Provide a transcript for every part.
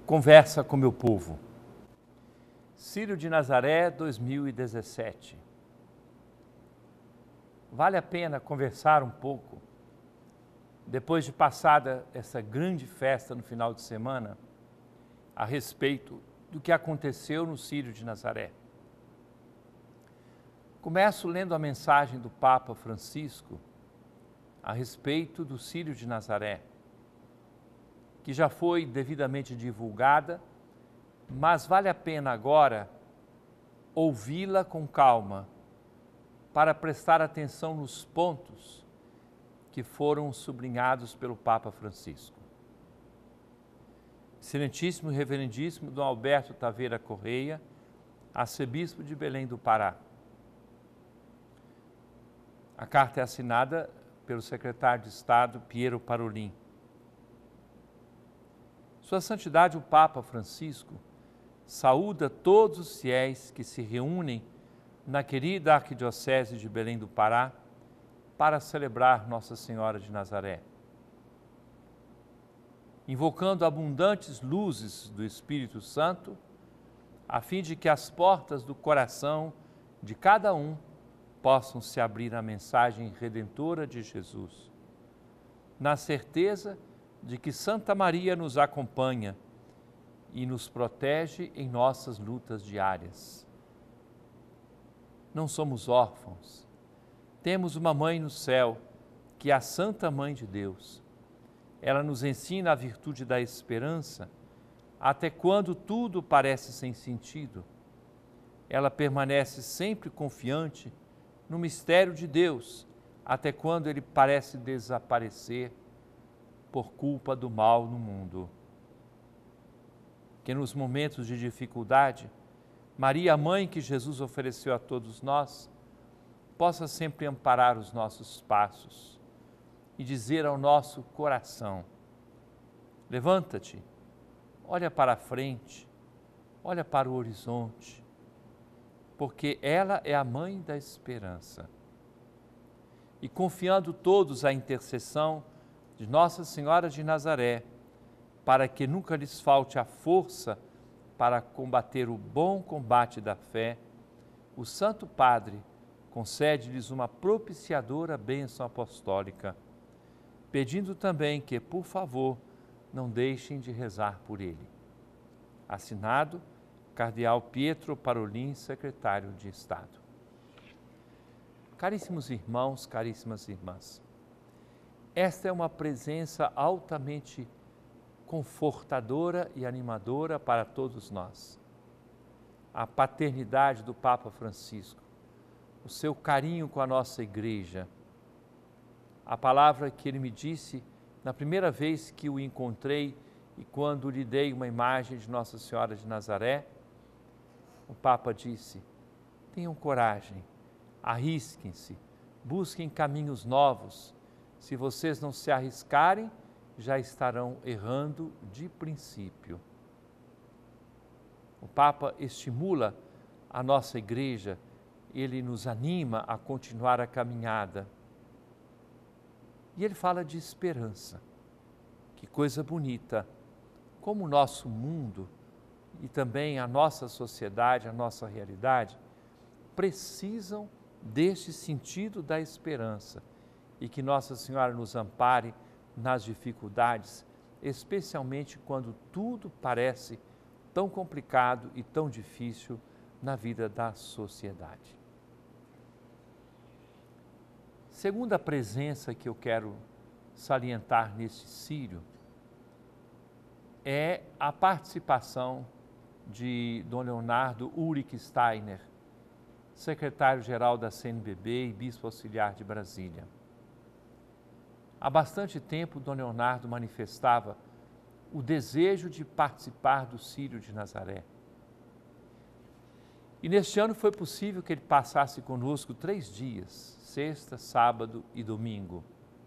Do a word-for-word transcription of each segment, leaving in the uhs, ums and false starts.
Conversa com meu povo. Círio de Nazaré, dois mil e dezessete. Vale a pena conversar um pouco, depois de passada essa grande festa no final de semana, a respeito do que aconteceu no Círio de Nazaré. Começo lendo a mensagem do Papa Francisco a respeito do Círio de Nazaré, que já foi devidamente divulgada, mas vale a pena agora ouvi-la com calma para prestar atenção nos pontos que foram sublinhados pelo Papa Francisco. Excelentíssimo e Reverendíssimo Dom Alberto Taveira Correia, arcebispo de Belém do Pará. A carta é assinada pelo secretário de Estado Piero Parolin. Sua Santidade o Papa Francisco saúda todos os fiéis que se reúnem na querida Arquidiocese de Belém do Pará para celebrar Nossa Senhora de Nazaré. Invocando abundantes luzes do Espírito Santo, a fim de que as portas do coração de cada um possam se abrir à mensagem redentora de Jesus, na certeza de que Santa Maria nos acompanha e nos protege em nossas lutas diárias. Não somos órfãos, temos uma mãe no céu, que é a Santa Mãe de Deus. Ela nos ensina a virtude da esperança, até quando tudo parece sem sentido. Ela permanece sempre confiante no mistério de Deus, até quando ele parece desaparecer por culpa do mal no mundo. Que nos momentos de dificuldade, Maria, a mãe que Jesus ofereceu a todos nós, possa sempre amparar os nossos passos e dizer ao nosso coração: levanta-te, olha para a frente, olha para o horizonte, porque ela é a mãe da esperança. E confiando todos à intercessão de Nossa Senhora de Nazaré, para que nunca lhes falte a força para combater o bom combate da fé, o Santo Padre concede-lhes uma propiciadora bênção apostólica, pedindo também que, por favor, não deixem de rezar por ele. Assinado, Cardeal Pietro Parolin, secretário de Estado. Caríssimos irmãos, caríssimas irmãs, esta é uma presença altamente confortadora e animadora para todos nós. A paternidade do Papa Francisco, o seu carinho com a nossa igreja, a palavra que ele me disse na primeira vez que o encontrei e quando lhe dei uma imagem de Nossa Senhora de Nazaré, o Papa disse: tenham coragem, arrisquem-se, busquem caminhos novos. Se vocês não se arriscarem, já estarão errando de princípio. O Papa estimula a nossa igreja, ele nos anima a continuar a caminhada. E ele fala de esperança. Que coisa bonita, como o nosso mundo e também a nossa sociedade, a nossa realidade, precisam deste sentido da esperança e que Nossa Senhora nos ampare nas dificuldades, especialmente quando tudo parece tão complicado e tão difícil na vida da sociedade. Segunda presença que eu quero salientar neste Círio é a participação de Dom Leonardo Ulrich Steiner, secretário-geral da C N B B e bispo auxiliar de Brasília. Há bastante tempo, Dom Leonardo manifestava o desejo de participar do Círio de Nazaré. E neste ano foi possível que ele passasse conosco três dias, sexta, sábado e domingo.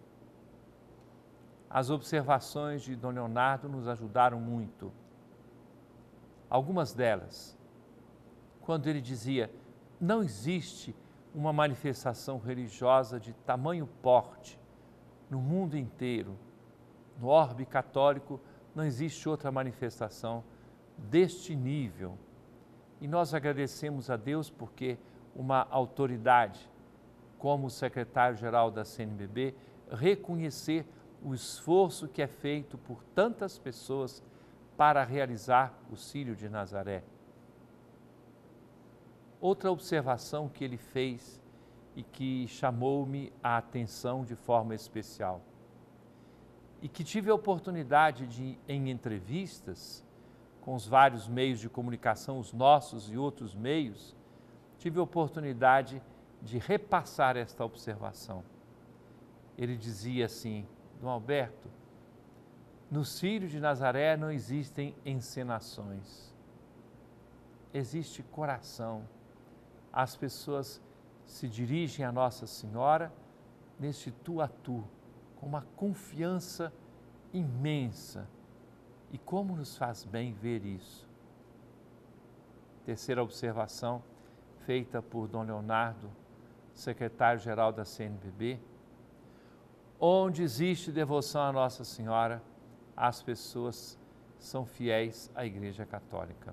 As observações de Dom Leonardo nos ajudaram muito. Algumas delas, quando ele dizia: não existe uma manifestação religiosa de tamanho porte no mundo inteiro, no orbe católico, Não existe outra manifestação deste nível. E nós agradecemos a Deus porque uma autoridade, como o secretário-geral da C N B B, reconhecer o esforço que é feito por tantas pessoas para realizar o Círio de Nazaré. Outra observação que ele fez e que chamou-me a atenção de forma especial, e que tive a oportunidade de, em entrevistas com os vários meios de comunicação, os nossos e outros meios, tive a oportunidade de repassar esta observação. Ele dizia assim: Dom Alberto, no Círio de Nazaré não existem encenações, existe coração. As pessoas se dirigem a Nossa Senhora neste tu a tu, com uma confiança imensa. E como nos faz bem ver isso. Terceira observação, feita por Dom Leonardo, secretário-geral da C N B B, onde existe devoção a Nossa Senhora, as pessoas são fiéis à Igreja Católica.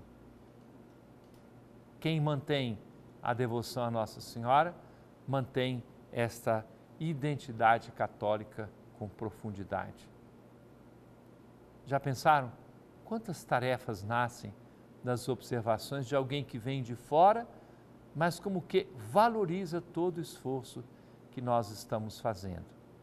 Quem mantém a devoção a Nossa Senhora, mantém esta identidade católica com profundidade. Já pensaram quantas tarefas nascem das observações de alguém que vem de fora, mas como que valoriza todo o esforço que nós estamos fazendo?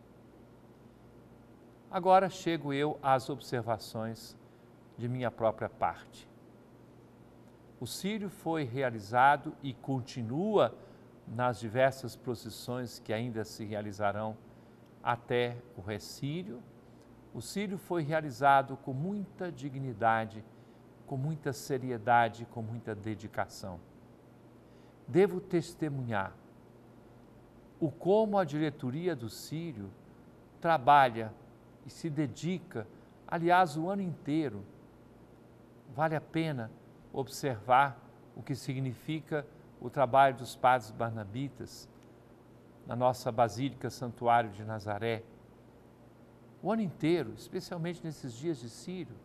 Agora chego eu às observações de minha própria parte. O Círio foi realizado e continua nas diversas procissões que ainda se realizarão até o Recírio. O Círio foi realizado com muita dignidade, com muita seriedade, com muita dedicação. Devo testemunhar o como a diretoria do Círio trabalha e se dedica, aliás, o ano inteiro. Vale a pena observar o que significa o trabalho dos padres barnabitas na nossa Basílica Santuário de Nazaré. O ano inteiro, especialmente nesses dias de Círio,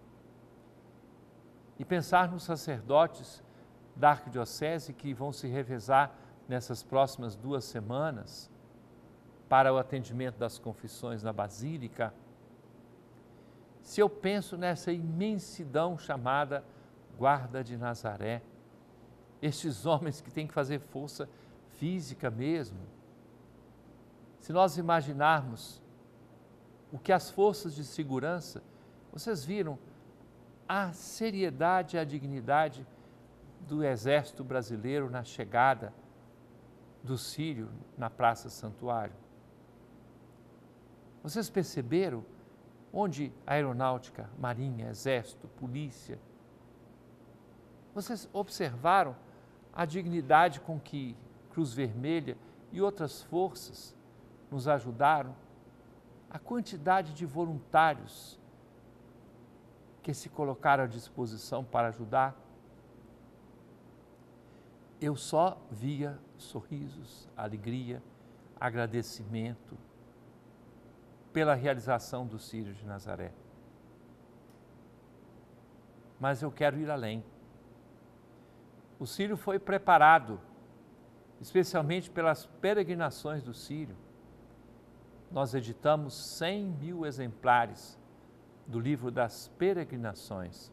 e pensar nos sacerdotes da Arquidiocese que vão se revezar nessas próximas duas semanas para o atendimento das confissões na Basílica. Se eu penso nessa imensidão chamada Guarda de Nazaré, estes homens que têm que fazer força física mesmo, se nós imaginarmos o que as forças de segurança, vocês viram a seriedade e a dignidade do Exército Brasileiro na chegada do Círio na Praça Santuário. Vocês perceberam onde a aeronáutica, marinha, exército, polícia, vocês observaram a dignidade com que Cruz Vermelha e outras forças nos ajudaram? A quantidade de voluntários que se colocaram à disposição para ajudar? Eu só via sorrisos, alegria, agradecimento pela realização do Círio de Nazaré. Mas eu quero ir além. O Círio foi preparado, especialmente pelas peregrinações do Círio. Nós editamos cem mil exemplares do livro das peregrinações.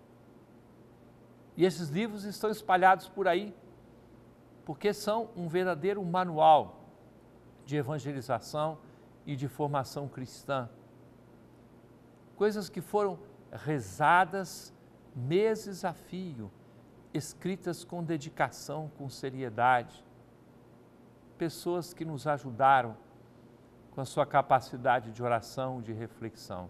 E esses livros estão espalhados por aí, porque são um verdadeiro manual de evangelização e de formação cristã. Coisas que foram rezadas meses a fio, escritas com dedicação, com seriedade. Pessoas que nos ajudaram com a sua capacidade de oração, de reflexão.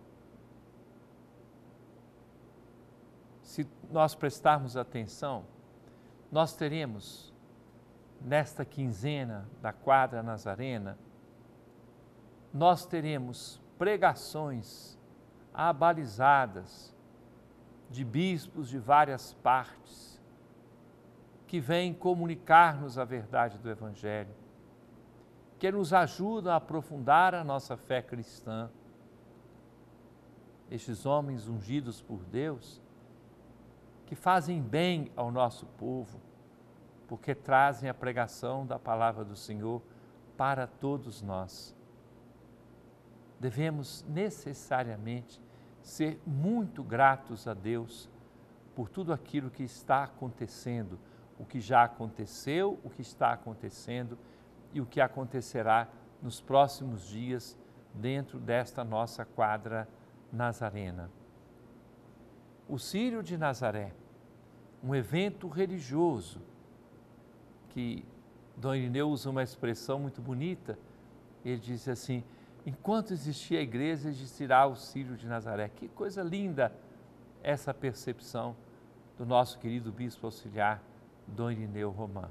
Se nós prestarmos atenção, nós teremos, nesta quinzena da Quadra Nazarena, nós teremos pregações abalizadas de bispos de várias partes, que vêm comunicar-nos a verdade do Evangelho, que nos ajudam a aprofundar a nossa fé cristã. estes homens ungidos por Deus, que fazem bem ao nosso povo, porque trazem a pregação da palavra do Senhor para todos nós. Devemos necessariamente ser muito gratos a Deus por tudo aquilo que está acontecendo, o que já aconteceu, o que está acontecendo e o que acontecerá nos próximos dias dentro desta nossa quadra nazarena. O Círio de Nazaré, um evento religioso, que Dom Irineu usa uma expressão muito bonita, ele diz assim: enquanto existir a igreja, existirá o Círio de Nazaré. Que coisa linda essa percepção do nosso querido bispo auxiliar, Dom Irineu Roman.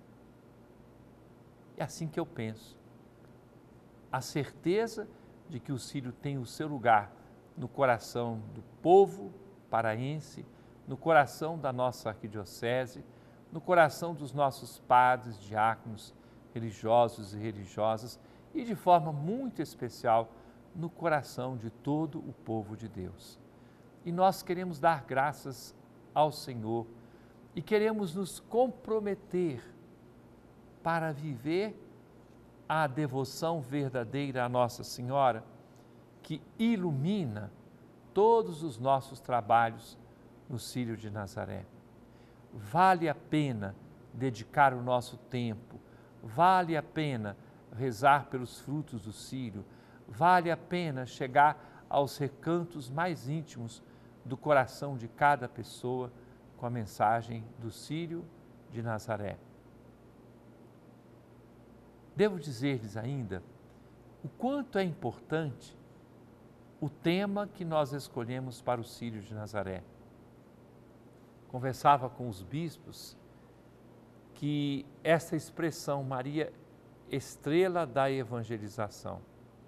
É assim que eu penso. A certeza de que o Círio tem o seu lugar no coração do povo paraense, no coração da nossa arquidiocese, no coração dos nossos padres, diáconos, religiosos e religiosas e, de forma muito especial, no coração de todo o povo de Deus. E nós queremos dar graças ao Senhor e queremos nos comprometer para viver a devoção verdadeira à Nossa Senhora, que ilumina todos os nossos trabalhos no Círio de Nazaré. Vale a pena dedicar o nosso tempo, vale a pena rezar pelos frutos do Círio, vale a pena chegar aos recantos mais íntimos do coração de cada pessoa com a mensagem do Círio de Nazaré. Devo dizer-lhes ainda o quanto é importante o tema que nós escolhemos para o Círio de Nazaré. Conversava com os bispos que essa expressão, Maria, estrela da evangelização,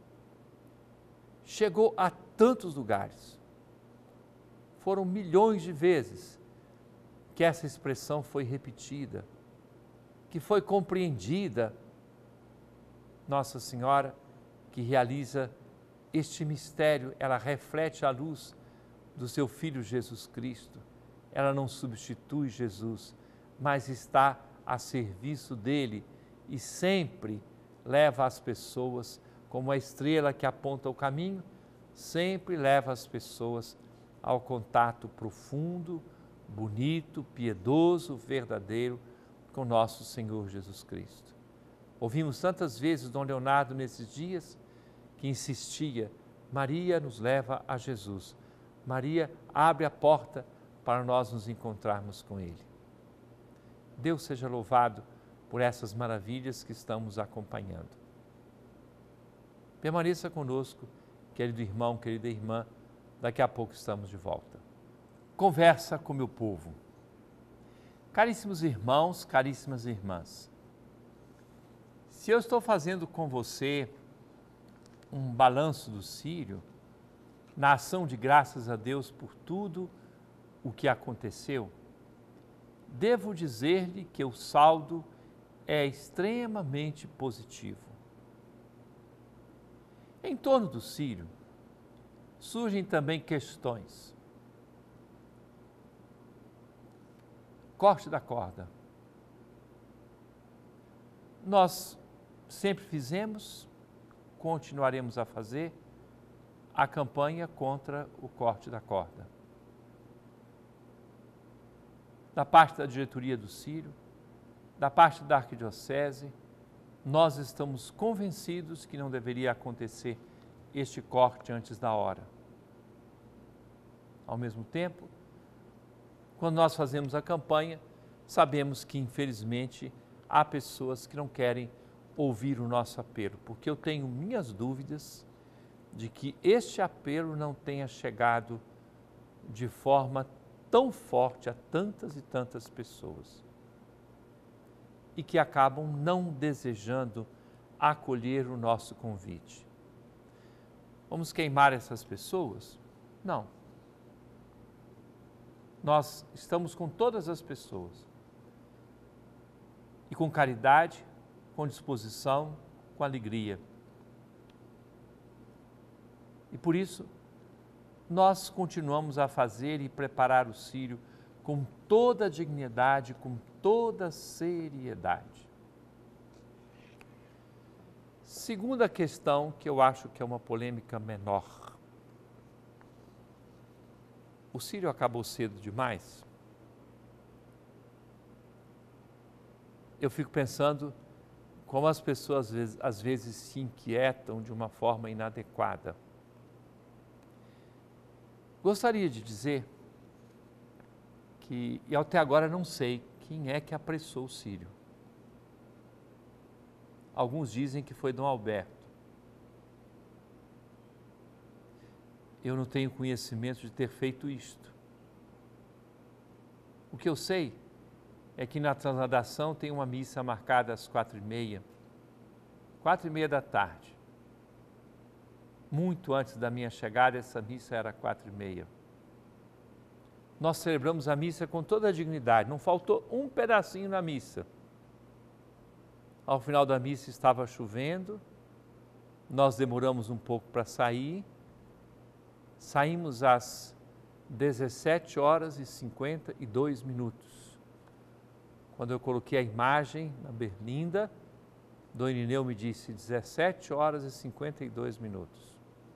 chegou a tantos lugares. Foram milhões de vezes que essa expressão foi repetida, que foi compreendida. Nossa Senhora, que realiza este mistério, ela reflete a luz do seu Filho Jesus Cristo. Ela não substitui Jesus, mas está a serviço dele e sempre leva as pessoas, como a estrela que aponta o caminho, sempre leva as pessoas ao contato profundo, bonito, piedoso, verdadeiro com nosso Senhor Jesus Cristo. Ouvimos tantas vezes Dom Leonardo nesses dias que insistia: Maria nos leva a Jesus, Maria abre a porta para nós nos encontrarmos com Ele. Deus seja louvado por essas maravilhas que estamos acompanhando. Permaneça conosco, querido irmão, querida irmã, daqui a pouco estamos de volta. Conversa com meu povo. Caríssimos irmãos, caríssimas irmãs, se eu estou fazendo com você um balanço do Círio, na ação de graças a Deus por tudo o que aconteceu, devo dizer-lhe que o saldo é extremamente positivo. Em torno do Círio surgem também questões. Corte da corda. Nós sempre fizemos, continuaremos a fazer, a campanha contra o corte da corda. Da parte da diretoria do Círio, da parte da arquidiocese, nós estamos convencidos que não deveria acontecer este corte antes da hora. Ao mesmo tempo, quando nós fazemos a campanha, sabemos que, infelizmente, há pessoas que não querem ouvir o nosso apelo, porque eu tenho minhas dúvidas de que este apelo não tenha chegado de forma tão forte a tantas e tantas pessoas e que acabam não desejando acolher o nosso convite. Vamos queimar essas pessoas? Não. Nós estamos com todas as pessoas e com caridade, com disposição, com alegria. E por isso, nós continuamos a fazer e preparar o Sírio com toda a dignidade, com toda a seriedade. Segunda questão, que eu acho que é uma polêmica menor. O Sírio acabou cedo demais? Eu fico pensando como as pessoas às vezes, às vezes se inquietam de uma forma inadequada. Gostaria de dizer que, e até agora não sei quem é que apressou o Sírio. Alguns dizem que foi Dom Alberto. Eu não tenho conhecimento de ter feito isto. O que eu sei é que na Transladação tem uma missa marcada às quatro e meia, quatro e meia da tarde. Muito antes da minha chegada, essa missa era quatro e meia. Nós celebramos a missa com toda a dignidade, não faltou um pedacinho na missa. Ao final da missa estava chovendo, nós demoramos um pouco para sair, saímos às dezessete horas e cinquenta e dois minutos. Quando eu coloquei a imagem na berlinda, Dom Irineu me disse dezessete horas e cinquenta e dois minutos.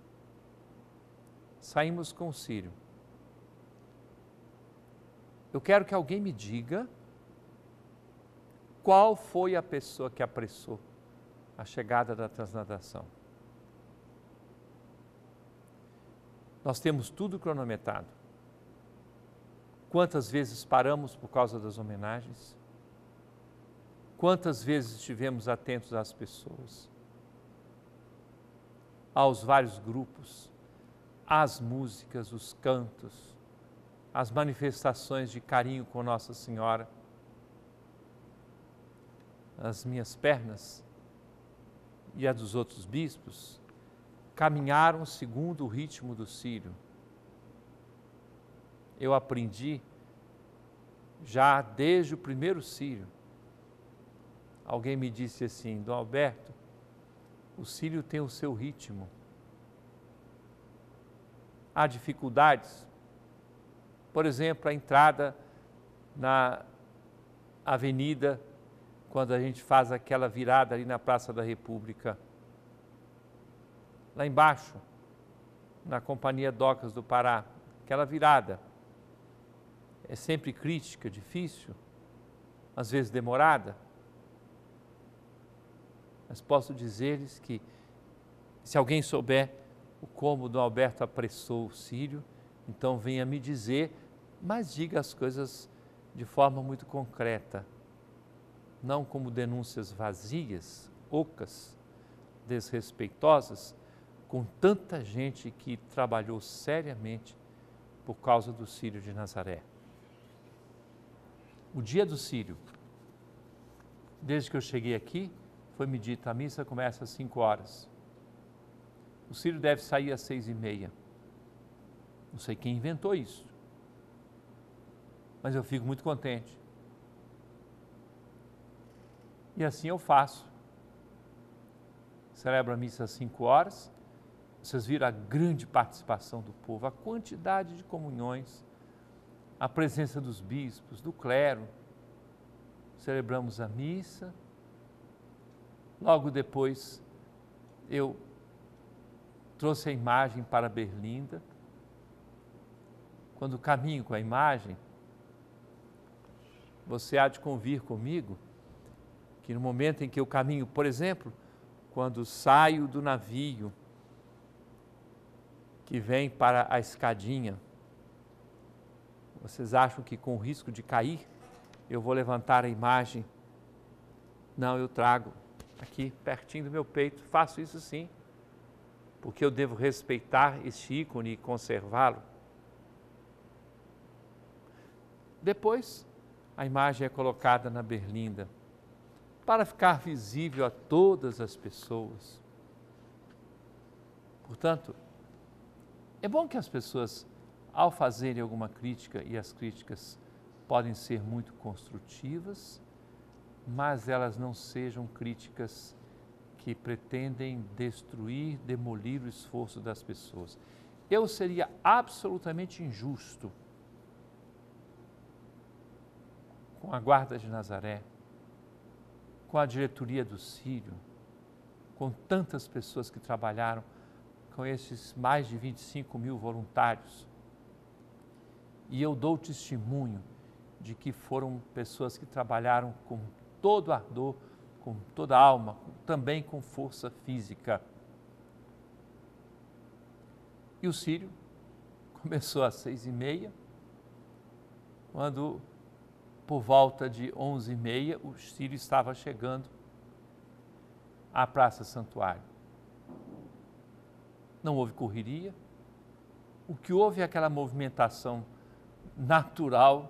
Saímos com o Sírio. Eu quero que alguém me diga qual foi a pessoa que apressou a chegada da Transladação. Nós temos tudo cronometrado. Quantas vezes paramos por causa das homenagens? Quantas vezes estivemos atentos às pessoas, aos vários grupos, às músicas, os cantos, as manifestações de carinho com Nossa Senhora? As minhas pernas e a dos outros bispos caminharam segundo o ritmo do Sírio. Eu aprendi já desde o primeiro Sírio. Alguém me disse assim: Dom Alberto, o Sírio tem o seu ritmo. Há dificuldades. Por exemplo, a entrada na avenida, quando a gente faz aquela virada ali na Praça da República. Lá embaixo, na Companhia Docas do Pará, aquela virada é sempre crítica, difícil, às vezes demorada. Mas posso dizer-lhes que, se alguém souber o como Dom Alberto apressou o Sírio, então venha me dizer, mas diga as coisas de forma muito concreta, não como denúncias vazias, ocas, desrespeitosas, com tanta gente que trabalhou seriamente por causa do Sírio de Nazaré. O dia do Sírio, desde que eu cheguei aqui, foi me dito, a missa começa às cinco horas. O Sírio deve sair às seis e meia. Não sei quem inventou isso, mas eu fico muito contente. E assim eu faço. Celebro a missa às cinco horas. Vocês viram a grande participação do povo, a quantidade de comunhões, a presença dos bispos, do clero. Celebramos a missa. Logo depois, eu trouxe a imagem para a berlinda. Quando caminho com a imagem, você há de convir comigo que no momento em que eu caminho, por exemplo, quando saio do navio que vem para a escadinha, vocês acham que com o risco de cair, eu vou levantar a imagem? Não, eu trago aqui pertinho do meu peito, faço isso sim, porque eu devo respeitar este ícone e conservá-lo. Depois, a imagem é colocada na berlinda, para ficar visível a todas as pessoas. Portanto, é bom que as pessoas, ao fazerem alguma crítica, e as críticas podem ser muito construtivas, mas elas não sejam críticas que pretendem destruir, demolir o esforço das pessoas. eu seria absolutamente injusto com a Guarda de Nazaré, com a diretoria do Círio, com tantas pessoas que trabalharam, com esses mais de vinte e cinco mil voluntários. E eu dou testemunho de que foram pessoas que trabalharam com todo ardor, com toda a alma, também com força física. E o Círio começou às seis e meia, quando, por volta de onze e meia, o Círio estava chegando à Praça Santuário. Não houve correria, o que houve é aquela movimentação natural.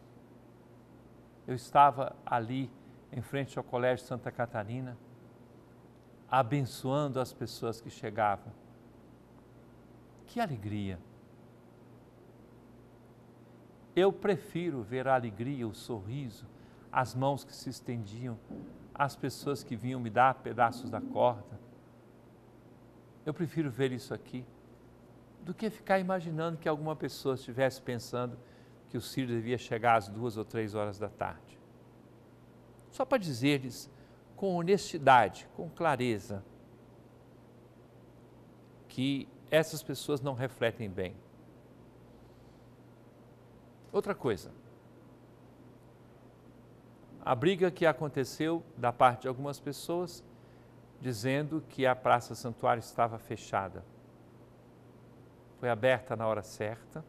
Eu estava ali em frente ao Colégio Santa Catarina, abençoando as pessoas que chegavam. Que alegria! Eu prefiro ver a alegria, o sorriso, as mãos que se estendiam, as pessoas que vinham me dar pedaços da corda. Eu prefiro ver isso aqui do que ficar imaginando que alguma pessoa estivesse pensando que o Círio devia chegar às duas ou três horas da tarde. Só para dizer-lhes com honestidade, com clareza, que essas pessoas não refletem bem. Outra coisa, a briga que aconteceu da parte de algumas pessoas, dizendo que a Praça Santuário estava fechada. Foi aberta na hora certa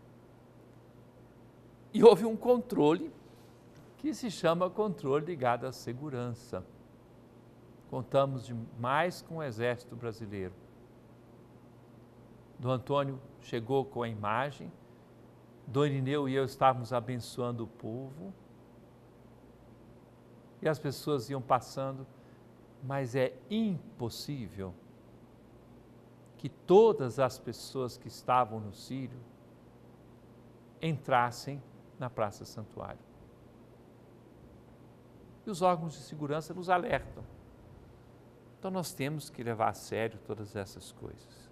e houve um controle que se chama controle ligado à segurança. Contamos demais com o Exército Brasileiro. Dom Antônio chegou com a imagem, Dom Irineu e eu estávamos abençoando o povo e as pessoas iam passando, mas é impossível que todas as pessoas que estavam no Círio entrassem na Praça Santuário. E os órgãos de segurança nos alertam. Então nós temos que levar a sério todas essas coisas.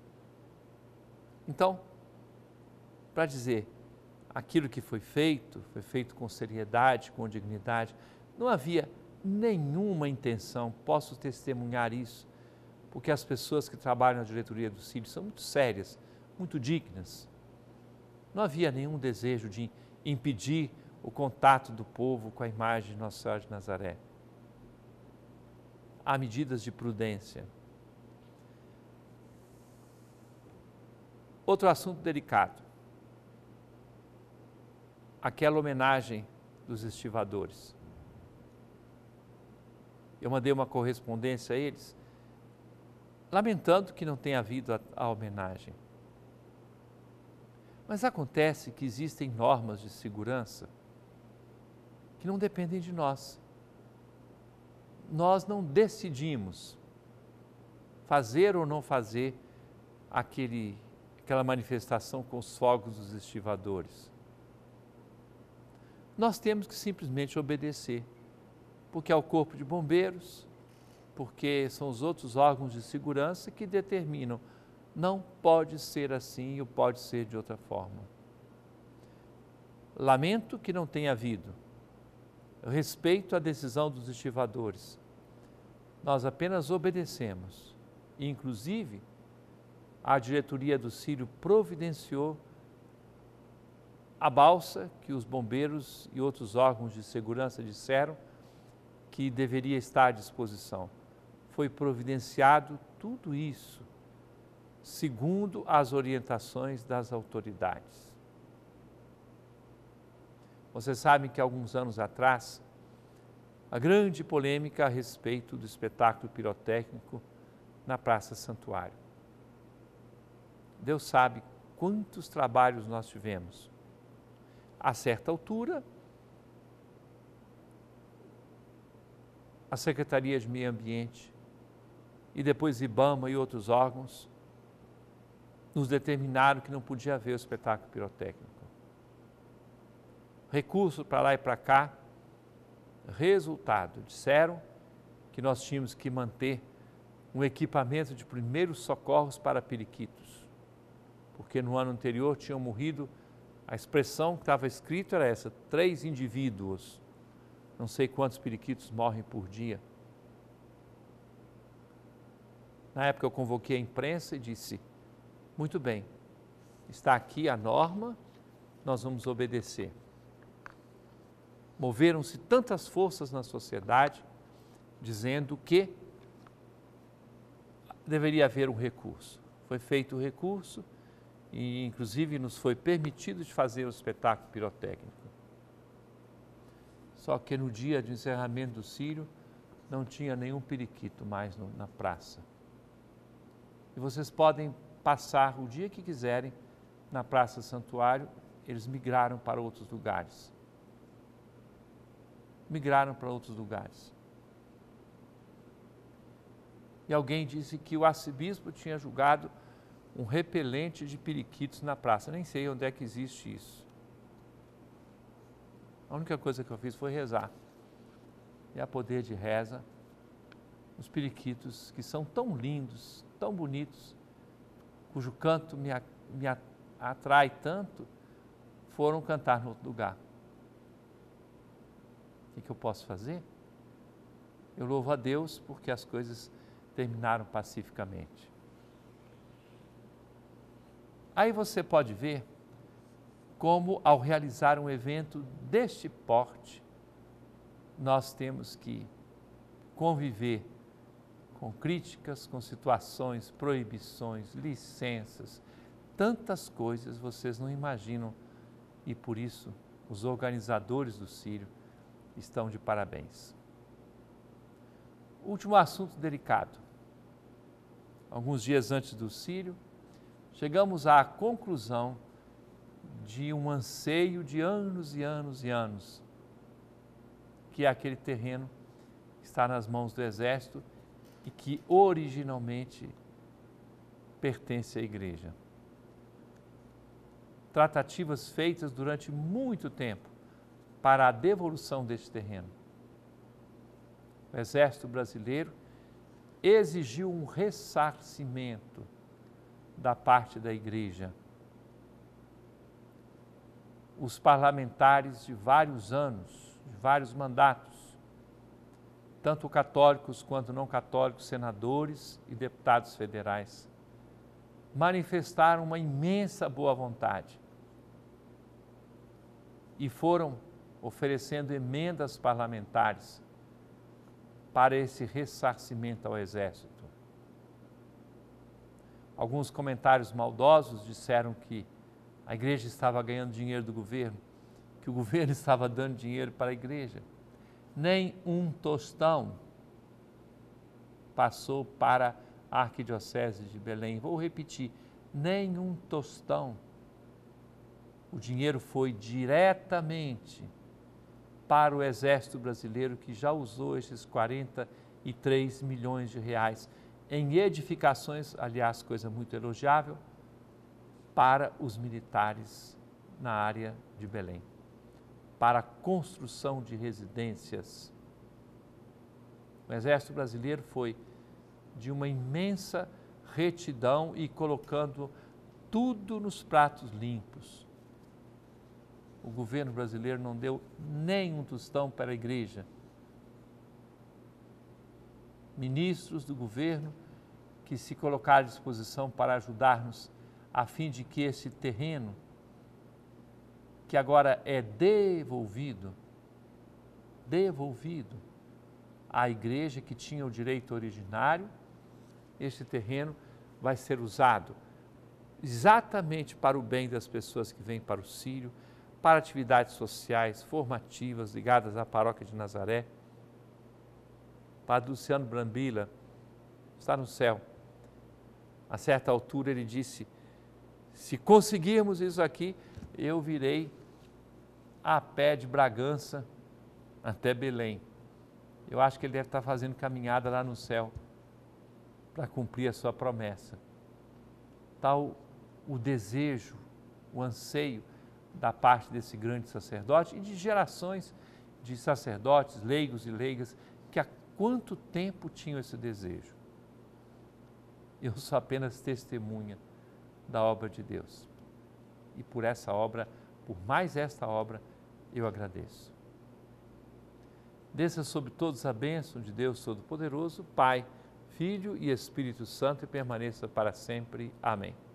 Então, para dizer, aquilo que foi feito, foi feito com seriedade, com dignidade, não havia nenhuma intenção, posso testemunhar isso, porque as pessoas que trabalham na diretoria do Círio são muito sérias, muito dignas. Não havia nenhum desejo de impedir o contato do povo com a imagem de Nossa Senhora de Nazaré. Há medidas de prudência. Outro assunto delicado, aquela homenagem dos estivadores. Eu mandei uma correspondência a eles, lamentando que não tenha havido a, a homenagem. Mas acontece que existem normas de segurança que não dependem de nós. Nós não decidimos fazer ou não fazer aquele, aquela manifestação com os fogos dos estivadores. Nós temos que simplesmente obedecer, porque é o Corpo de Bombeiros, porque são os outros órgãos de segurança que determinam, não pode ser assim ou pode ser de outra forma. Lamento que não tenha havido respeito à decisão dos estivadores. Nós apenas obedecemos, e inclusive a diretoria do Círio providenciou a balsa que os bombeiros e outros órgãos de segurança disseram que deveria estar à disposição. Foi providenciado tudo isso, segundo as orientações das autoridades. Vocês sabem que alguns anos atrás, a grande polêmica a respeito do espetáculo pirotécnico na Praça Santuário. Deus sabe quantos trabalhos nós tivemos. A certa altura, a Secretaria de Meio Ambiente e depois IBAMA e outros órgãos nos determinaram que não podia haver o espetáculo pirotécnico. Recurso para lá e para cá, resultado, disseram que nós tínhamos que manter um equipamento de primeiros socorros para periquitos, porque no ano anterior tinham morrido, a expressão que estava escrito era essa, três indivíduos, não sei quantos periquitos morrem por dia. Na época eu convoquei a imprensa e disse, muito bem, está aqui a norma, nós vamos obedecer. Moveram-se tantas forças na sociedade, dizendo que deveria haver um recurso. Foi feito o recurso e, inclusive, nos foi permitido de fazer o espetáculo pirotécnico. Só que no dia de encerramento do círio, não tinha nenhum periquito mais no, na praça. E vocês podem passar o dia que quiserem na Praça Santuário, eles migraram para outros lugares. Migraram para outros lugares. E alguém disse que o arcebispo tinha julgado um repelente de periquitos na praça. Nem sei onde é que existe isso. A única coisa que eu fiz foi rezar. E a poder de reza, os periquitos que são tão lindos, tão bonitos, cujo canto me, me atrai tanto, foram cantar no outro lugar. O que eu posso fazer? Eu louvo a Deus porque as coisas terminaram pacificamente. Aí você pode ver como, ao realizar um evento deste porte, nós temos que conviver com críticas, com situações, proibições, licenças, tantas coisas vocês não imaginam e por isso os organizadores do círio estão de parabéns. Último assunto delicado. Alguns dias antes do círio, chegamos à conclusão de um anseio de anos e anos e anos, que é aquele terreno que está nas mãos do Exército e que originalmente pertence à Igreja. Tratativas feitas durante muito tempo para a devolução deste terreno. O Exército Brasileiro exigiu um ressarcimento da parte da Igreja. Os parlamentares de vários anos, de vários mandatos, tanto católicos quanto não católicos, senadores e deputados federais, manifestaram uma imensa boa vontade e foram oferecendo emendas parlamentares para esse ressarcimento ao Exército. Alguns comentários maldosos disseram que a Igreja estava ganhando dinheiro do governo, que o governo estava dando dinheiro para a Igreja. Nem um tostão passou para a Arquidiocese de Belém. Vou repetir, nem um tostão. O dinheiro foi diretamente para o Exército Brasileiro, que já usou esses quarenta e três milhões de reais em edificações, aliás, coisa muito elogiável, para os militares na área de Belém, para a construção de residências. O Exército Brasileiro foi de uma imensa retidão e colocando tudo nos pratos limpos. O governo brasileiro não deu nem um tostão para a Igreja. Ministros do governo que se colocaram à disposição para ajudar-nos a fim de que esse terreno, que agora é devolvido, devolvido à Igreja que tinha o direito originário, esse terreno vai ser usado exatamente para o bem das pessoas que vêm para o círio, para atividades sociais, formativas, ligadas à paróquia de Nazaré. Padre Luciano Brambila está no céu. A certa altura ele disse, se conseguirmos isso aqui, eu virei a pé de Bragança até Belém. Eu acho que ele deve estar fazendo caminhada lá no céu para cumprir a sua promessa. Tal o desejo, o anseio da parte desse grande sacerdote e de gerações de sacerdotes, leigos e leigas, que há quanto tempo tinham esse desejo. Eu sou apenas testemunha da obra de Deus. E por essa obra, por mais esta obra, eu agradeço. Desça sobre todos a bênção de Deus Todo-Poderoso, Pai, Filho e Espírito Santo, e permaneça para sempre. Amém.